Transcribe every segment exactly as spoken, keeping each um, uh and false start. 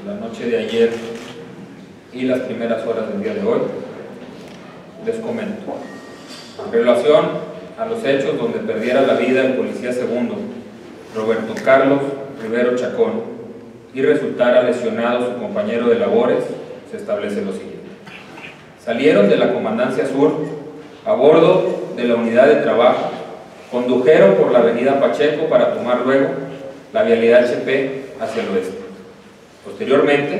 la noche de ayer y las primeras horas del día de hoy, les comento. En relación a los hechos donde perdiera la vida el policía segundo, Roberto Carlos Rivero Chacón, y resultara lesionado su compañero de labores, se establece lo siguiente. Salieron de la Comandancia Sur a bordo de la unidad de trabajo, condujeron por la avenida Pacheco para tomar luego la vialidad H P hacia el oeste. Posteriormente,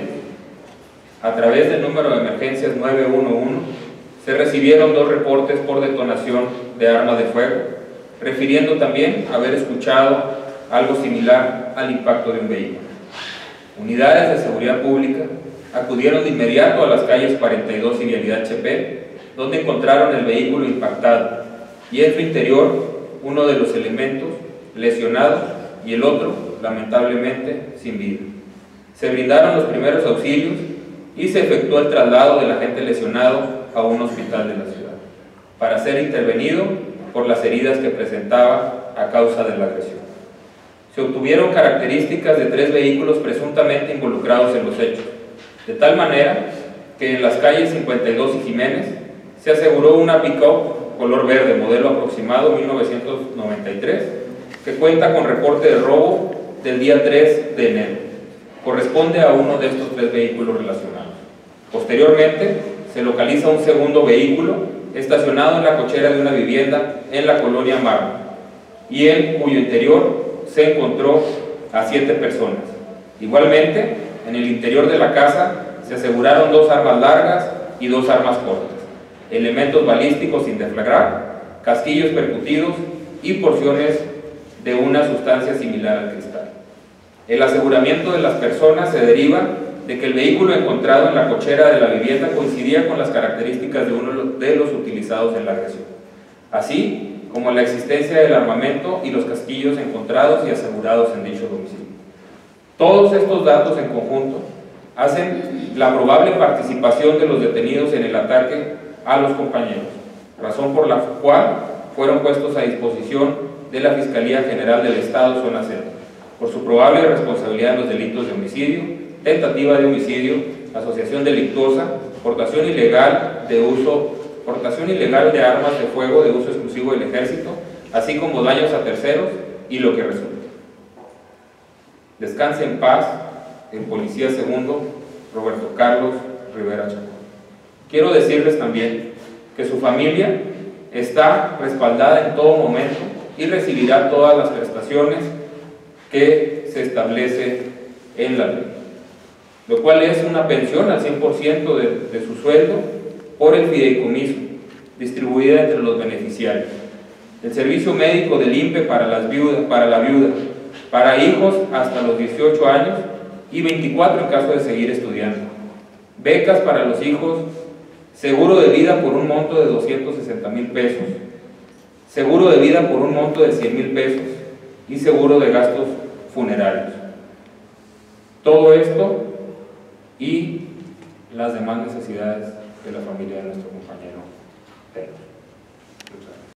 a través del número de emergencias nueve uno uno, se recibieron dos reportes por detonación de arma de fuego, refiriendo también haber escuchado algo similar al impacto de un vehículo. Unidades de seguridad pública acudieron de inmediato a las calles cuarenta y dos y vialidad H P, donde encontraron el vehículo impactado y en su interior uno de los elementos lesionado y el otro, lamentablemente, sin vida. Se brindaron los primeros auxilios y se efectuó el traslado del agente lesionado a un hospital de la ciudad, para ser intervenido por las heridas que presentaba a causa de la agresión. Se obtuvieron características de tres vehículos presuntamente involucrados en los hechos, de tal manera que en las calles cincuenta y dos y Jiménez se aseguró una pick-up color verde, modelo aproximado mil novecientos noventa y tres, que cuenta con reporte de robo del día tres de enero. Corresponde a uno de estos tres vehículos relacionados. Posteriormente, se localiza un segundo vehículo estacionado en la cochera de una vivienda en la colonia Marma, y en cuyo interior se encontró a siete personas. Igualmente, en el interior de la casa se aseguraron dos armas largas y dos armas cortas, elementos balísticos sin deflagrar, casquillos percutidos y porciones de una sustancia similar al cristal. El aseguramiento de las personas se deriva de que el vehículo encontrado en la cochera de la vivienda coincidía con las características de uno de los utilizados en la agresión, así como la existencia del armamento y los casquillos encontrados y asegurados en dicho domicilio. Todos estos datos en conjunto hacen la probable participación de los detenidos en el ataque a los compañeros, razón por la cual fueron puestos a disposición de la Fiscalía General del Estado Zona Centro, por su probable responsabilidad en los delitos de homicidio, tentativa de homicidio, asociación delictuosa, portación ilegal de uso, portación ilegal de armas de fuego de uso exclusivo del ejército, así como daños a terceros y lo que resulte. Descanse en paz el policía segundo Roberto Carlos Rivero Chacón. Quiero decirles también que su familia está respaldada en todo momento y recibirá todas las prestaciones que se establece en la ley, lo cual es una pensión al cien por ciento de, de su sueldo por el fideicomiso, distribuida entre los beneficiarios, el servicio médico del I N P E para, las viudas, para la viuda, para hijos hasta los dieciocho años y veinticuatro en caso de seguir estudiando, becas para los hijos, seguro de vida por un monto de doscientos sesenta mil pesos, seguro de vida por un monto de cien mil pesos y seguro de gastos funerarios. Todo esto y las demás necesidades de la familia de nuestro compañero Pedro.